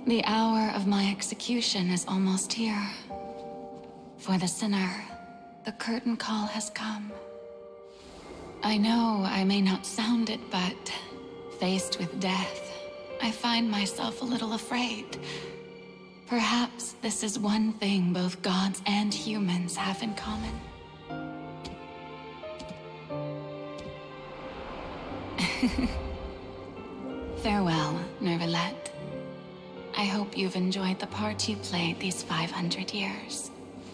The hour of my execution is almost here. For the sinner, the curtain call has come. I know I may not sound it, but faced with death, I find myself a little afraid. Perhaps this is one thing both gods and humans have in common. Farewell, Neuvillette. I hope you've enjoyed the part you played these 500 years.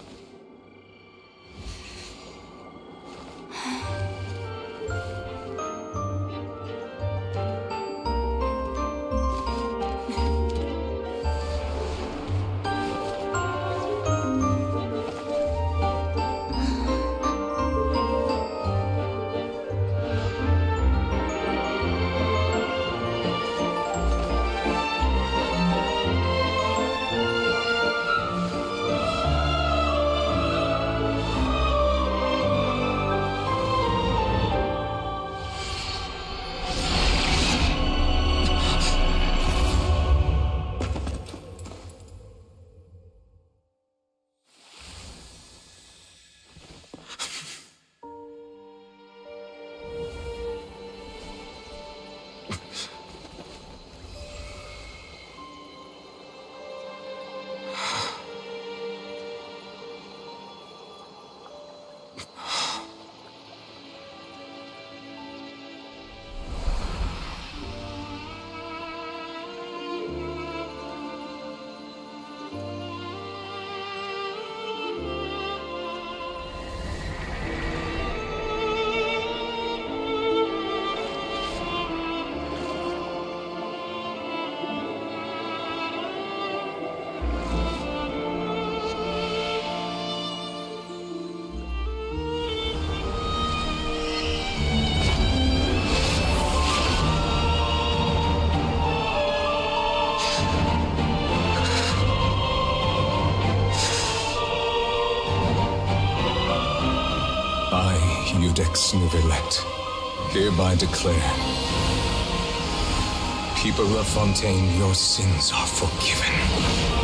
Iudex Neuvillette, hereby declare, people of Fontaine, your sins are forgiven.